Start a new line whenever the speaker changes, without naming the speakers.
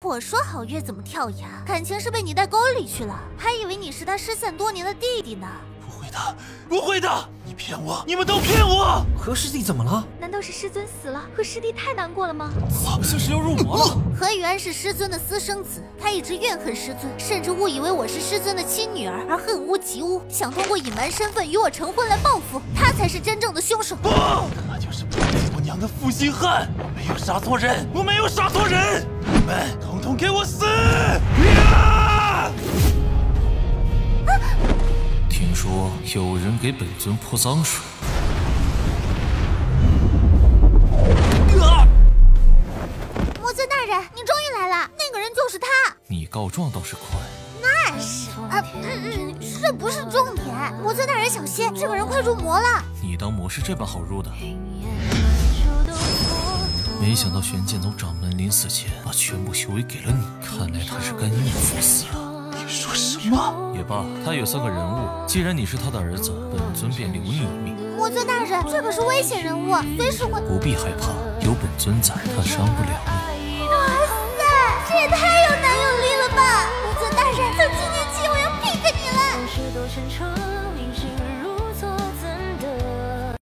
我说好月怎么跳崖，感情是被你带沟里去了，还以为你是他失散多年的弟弟呢。
不会的，不会的，你骗我，你们都骗我！
何师弟怎么了？
难道是师尊死了，和师弟太难过了吗？
好像是要入魔了。
何源是师尊的私生子，他一直怨恨师尊，甚至误以为我是师尊的亲女儿，而恨无及无，想通过隐瞒身份与我成婚来报复。他才是真正的凶手。
不，他就是背叛我娘的负心汉！我没有杀错人，我没有杀错人！你们统统给我死！
听说有人给本尊泼脏水。
魔尊大人，你终于来了，那个人就是他。
你告状倒是快。
那是这不是重点。魔尊大人小心，这个人快入魔了。
你当魔是这般好入的？没想到玄剑宗掌门临死前把全部修为给了你，看来他是甘愿赴死啊！
你说什么？
也罢，他也算个人物。既然你是他的儿子，本尊便留你一命。
魔尊大人，这可是危险人物，随时会……
不必害怕，有本尊在，他伤不了你。